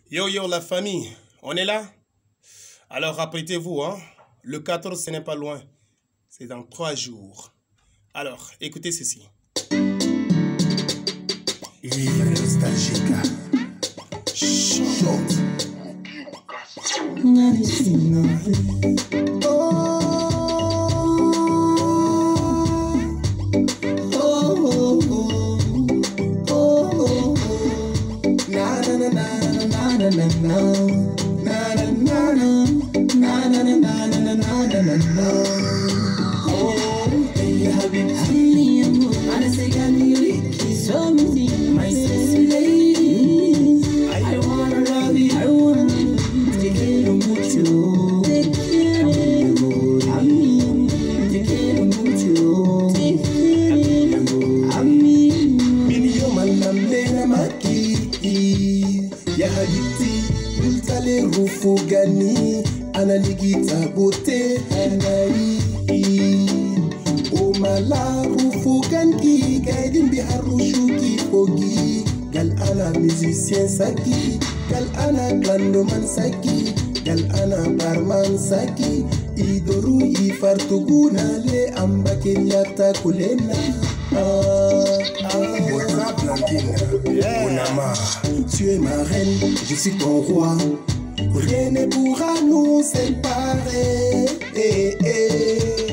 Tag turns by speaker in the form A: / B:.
A: Yo yo la famille, on est là? Alors apprêtez-vous, hein? Le 14 ce n'est pas loin, c'est dans 3 jours. Alors écoutez ceci.
B: Ivre nostalgique. Chante. Rufugani analigita bote hanai omala rufuganki gaidin biharushuki fogi gal ana musicien saki gal ana glandoman saki gal ana barman saki idoru ifartuguna le ambakeriata kulena Monama, tu es ma reine, je suis ton roi. Rien ne pourra nous séparer.